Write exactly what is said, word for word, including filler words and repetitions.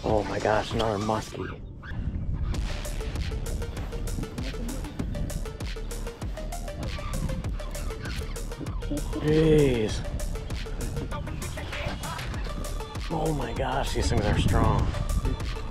Oh my gosh, another musky. Jeez. Oh my gosh, these things are strong.